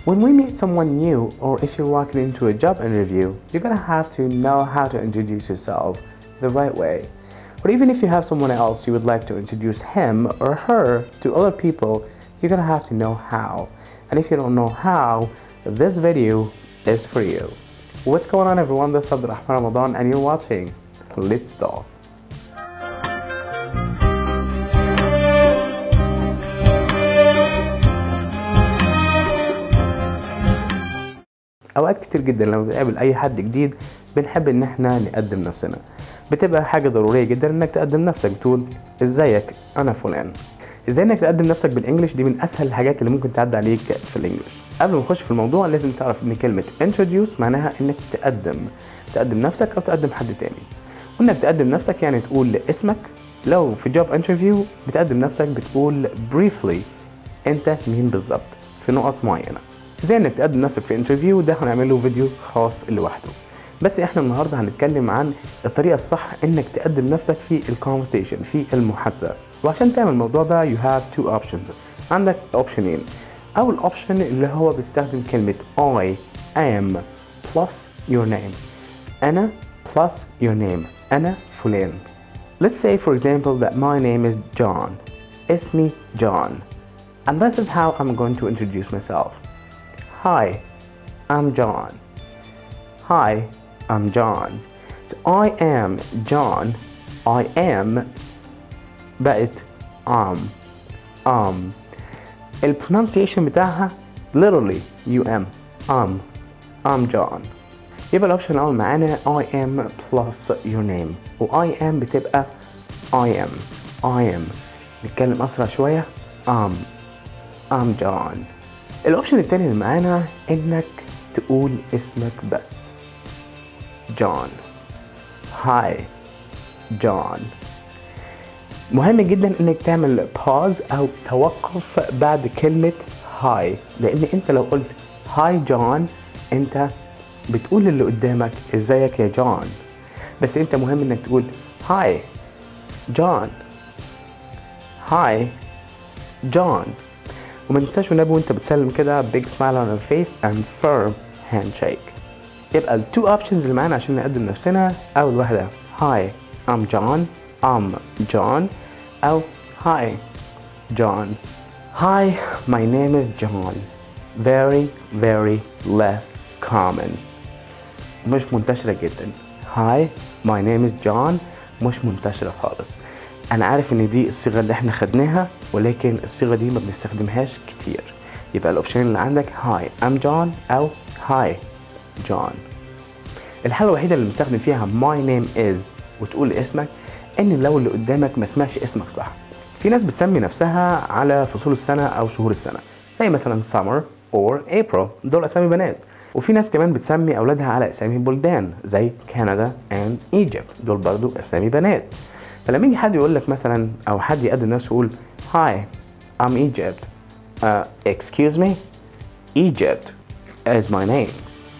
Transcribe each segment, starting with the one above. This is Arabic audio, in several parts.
When we meet someone new, or if you're walking into a job interview, you're gonna have to know how to introduce yourself the right way. Or even if you have someone else you would like to introduce him or her to other people, you're gonna have to know how. And if you don't know how, this video is for you. What's going on, everyone? This is Abdulrahman Ramadan and you're watching Let's Talk. اوقات كتير جدا لما بنقابل اي حد جديد بنحب ان احنا نقدم نفسنا. بتبقى حاجه ضروريه جدا انك تقدم نفسك، بتقول ازيك انا فلان. ازاي انك تقدم نفسك بالانجلش؟ دي من اسهل الحاجات اللي ممكن تعدي عليك في الانجلش. قبل ما نخش في الموضوع لازم تعرف ان كلمه introduce معناها انك تقدم نفسك او تقدم حد تاني. وانك تقدم نفسك يعني تقول اسمك. لو في جوب انترفيو بتقدم نفسك بتقول briefly انت مين بالظبط في نقط معينه. ازاي انك تقدم نفسك في انترفيو ده هنعمله فيديو خاص لوحده، بس احنا النهارده هنتكلم عن الطريقه الصح انك تقدم نفسك في الكونفرسيشن، في المحادثه. وعشان تعمل الموضوع ده you have two options. عندك اوبشنين. اول اوبشن اللي هو بيستخدم كلمه I am plus your name. انا plus your name. انا فلان. Let's say for example that my name is John. اسمي John. And this is how I'm going to introduce myself. Hi, I'm John. Hi, I'm John. So I am John. I am بقت ال pronunciation بتاعها literally I'm John. يبقى الاوبشن الاول معانا I am plus your name، و I am بتبقى I am. نتكلم اسرع شوية I'm John. الاوبشن التاني اللي معانا انك تقول اسمك بس. جون. هاي جون. مهم جدا انك تعمل باوز او توقف بعد كلمة هاي، لان انت لو قلت هاي جون انت بتقول للي قدامك ازيك يا جون، بس انت مهم انك تقول هاي جون. هاي جون. وما تنساش والنبي وانت بتسلم كده big smile on your face and firm handshake. يبقى ال two options اللي معانا عشان نقدم نفسنا، أول واحدة Hi I'm John أو Hi John. Hi my name is John. Very less common. مش منتشرة جدا. Hi my name is John مش منتشرة خالص. انا عارف ان دي الصيغه اللي احنا خدناها، ولكن الصيغه دي ما بنستخدمهاش كتير. يبقى الاوبشن اللي عندك هاي ام جون او هاي جون. الحاله الوحيده اللي بنستخدم فيها my name is وتقول اسمك ان لو اللي قدامك ما سمعش اسمك صح. في ناس بتسمي نفسها على فصول السنه او شهور السنه، زي مثلا summer or April، دول اسامي بنات. وفي ناس كمان بتسمي اولادها على اسامي بلدان زي كندا and Egypt، دول برضو اسامي بنات. فلما يجي حد يقول لك مثلا او حد يقدم نفسه يقول Hi I'm Egypt. Excuse me? Egypt is my name.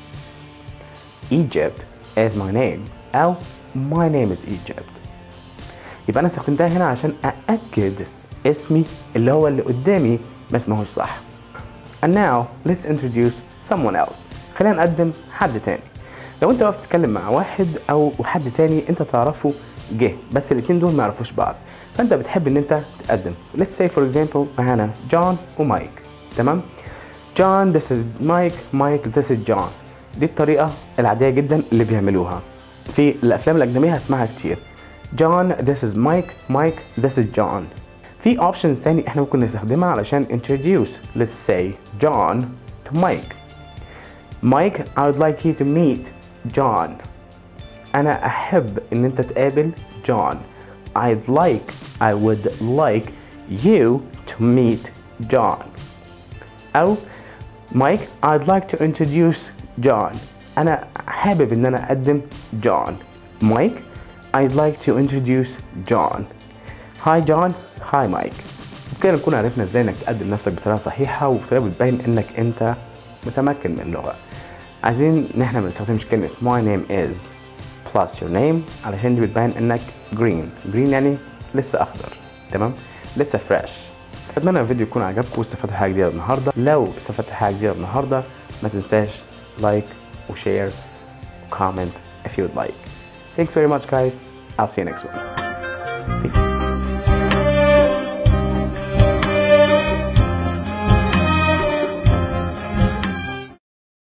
Egypt is my name او my name is Egypt. يبقى انا استخدمتها هنا عشان أأكد اسمي اللي هو اللي قدامي ما اسمهوش صح. And now let's introduce someone else. خلينا نقدم حد تاني. لو انت واقف تتكلم مع واحد او حد تاني انت تعرفه جه، بس الاتنين دول ما يعرفوش بعض، فانت بتحب ان انت تقدم. Let's say for example معانا جون ومايك. تمام؟ جون this is مايك this is جون. دي الطريقة العادية جدا اللي بيعملوها في الافلام الاجنبية، هسمعها كتير. جون this is مايك this is جون. في options تاني احنا ممكن نستخدمها علشان introduce. Let's say John to Mike. Mike I would like you to meet John. أنا أحب إن أنت تقابل جون. I would like you to meet John. أو Mike I'd like to introduce John. أنا حابب إن أنا أقدم جون. Mike I'd like to introduce John. Hi John. Hi Mike. بكده نكون عرفنا إزاي إنك تقدم نفسك بطريقة صحيحة وبطريقة بتبين إنك أنت متمكن من اللغة. عايزين إن إحنا ما نستخدمش كلمة my name is plus your name علشان دي بتبين انك green يعني لسه اخضر. تمام؟ لسه فريش. اتمنى الفيديو يكون عجبكم واستفدتوا حاجه جديده النهارده. لو استفدت حاجه جديده النهارده ما تنساش لايك وشير وكومنت if you would like. Thanks very much guys. I'll see you next one.